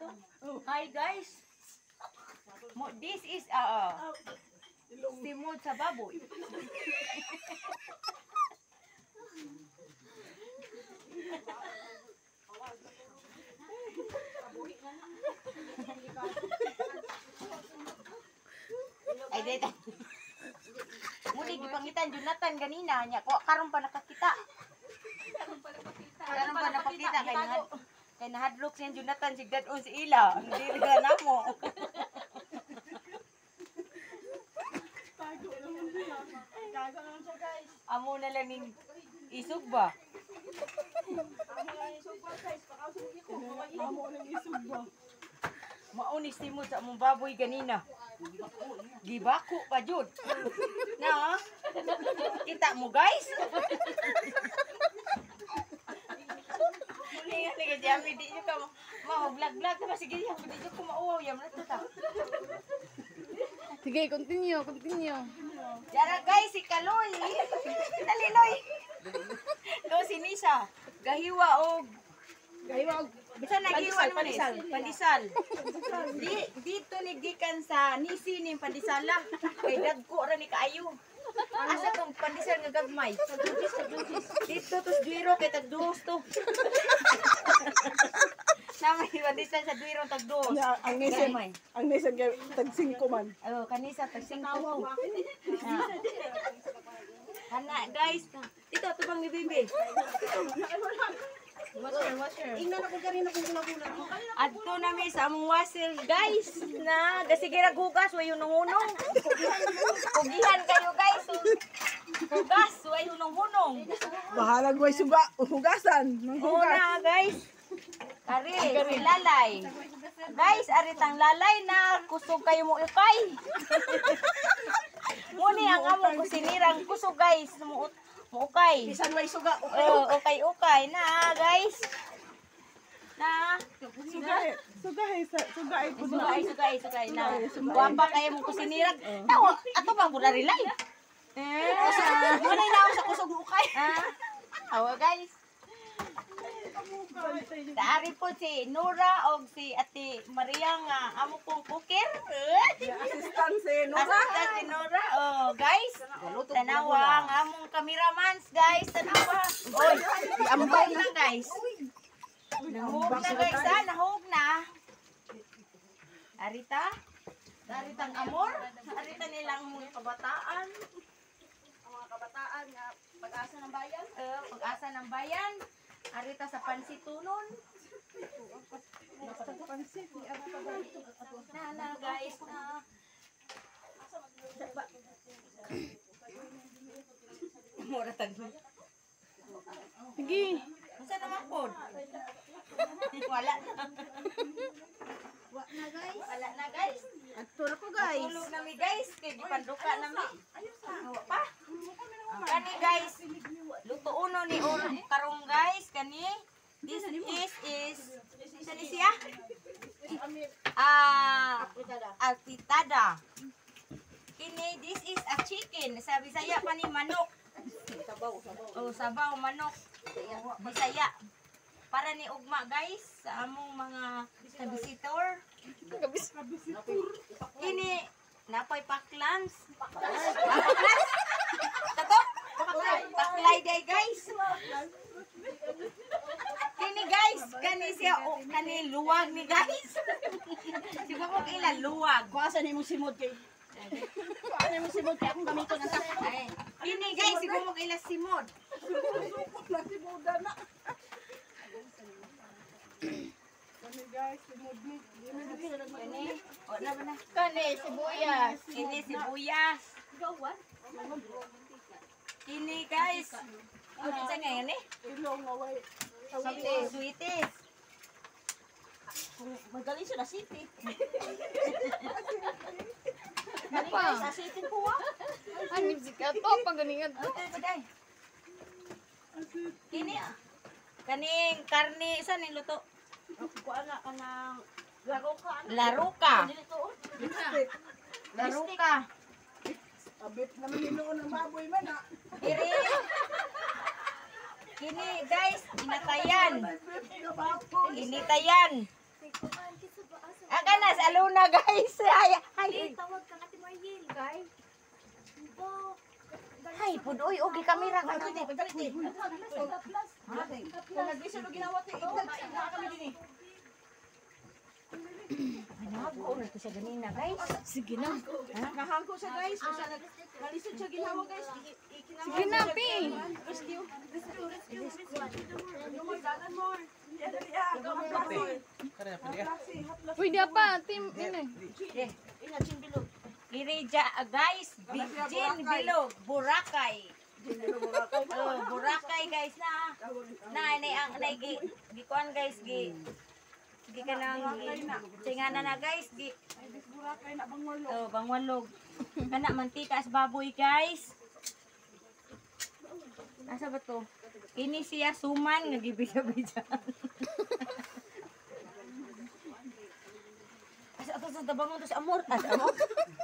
Hi guys. This is simod sa baboy. Ay dito. Muli gipangitan Jonathan ganina nya ko karon pa nakakita. Karon pa napakita kay nahadlok siya Jonathan sigdadon si Ila. Dili ka namo. Gago naman siya guys. Amo na lang ning isog ba? Amo lang isog ba guys? Pakasugi ko. Amo lang isog ba? Maunis ni mo sa among baboy ganina. Gibako pa jud. Na? Kita mo guys? Muli nga ni Jami di nyo ka vlog-vlog ka sige yang di nyo ko mauwaw yam na ta. Sige, continue. Jara guys si Kaloy. Dali Loy. Do si Nisa. Gahiwa og bisa nagiwan mo pandisal. Dito ni gikan sa nisi ni pandisala. Kay dagko ra ni kaayo. Asa tong pandisal nga gagmay? Dito tos duiro kay tagduos to. Namay pandisal sa duiro tagduos. Ang nisan kay tag 5 man. Oh, kanisa tag 5 to. Ana guys, dito tubang ni Bibi. Washer. Ingnan ako kanina kung gula-gula. Adto na mi sa among washer guys na gasigera gugas way hunong-hunong. Kugihan kayo guys. Gugas way hunong-hunong. Bahalag way suga, hugasan. Una guys. Kari, si lalay. Guys, aritang lalay na kusog kayo mo ukay. Muni ang among kusinirang kusog guys. Ukay. Bisan way suga. Oh, ukay na guys. Na. Sugay na. Guwapa kayo mong kusinirag. Tawa, ato bang budarilay? Manay na ako sa kusog ukay. Awa guys. Dari po si Nora o si Ate Maria nga amo pong cooker. Assistant si Nora. Assistant si Nora. Oh, guys. Tanawa ang among cameramans, guys. Tanawa. Oy, ambay na guys. Nahug na guys, nahug na. Arita. Aritang amor. Arita nilang mga kabataan. Ang mga kabataan nga pag-asa ng bayan. Pag-asa ng bayan. Arita sa pansitunon. Pansit ni Ate Na guys. Mura tagno. Sige. Unsa naman pod? Wala na. Wala na guys. Atura ko guys. Tulog na mi guys kay gipanduka na mi. Awa pa. Kani guys. Luto uno ni karong guys kani. This is sani siya? Alpitada. Kini this is a chicken. Sa Bisaya pa ni manok. Oh, sabaw manok. Bisaya. Para ni ugma guys sa among mga visitor. Kini napay paklans. Paklans? Tato? Paklay day guys. Kini guys, kani siya kani luwag ni guys. Siya ko ila luwag. Kuasa ni mo simod kay. Kuasa ni mo simod kay akong gamiton ang tapat. Kini guys, siya ko ila simod. Nasimuda na. Kani guys, simod ni. Kani, wala ba na? Kani, sibuyas. Kini sibuyas. Kini guys. Ano sa ngayon eh? Ilong away. Sweeties. Magaling siya na city. Apa? Sa city po ah. Ano si Kato? Paganingan to. Paday. Kini kaning karne sa niluto. Kuha na ka ng laruka. Laruka. Laruka. Abit naman niloon ng baboy man ah. Diri. Kini guys, inatayan. Initayan. Luna guys. Ay. Tawag ka natin mo yil. Kay. Ay, pudoy, ogi kamera ka dito. Kung nag-vision o ginawa tayo, ikaw kami din eh. Nagaw na to siya ganina, guys. Sige na. Nahangko siya guys. Kung siya nalisod siya ginawa guys. Sige na, Pi. Rescue. Ano mo, dalan mo. Yan na niya. Pwede pa, team. Ini. Ina, chinbilog. Girija, guys. Jin Bilog, Boracay. Oh, Boracay guys na. Ang gikuan guys, gi ka nang singana na guys, Burakay na bangwalo. oh, bangwalog. Kana mantika sa baboy guys. Asa ba to? Ini siya suman nga gibisa-bisa. Asa to sa tabangon to sa amor. Asa mo?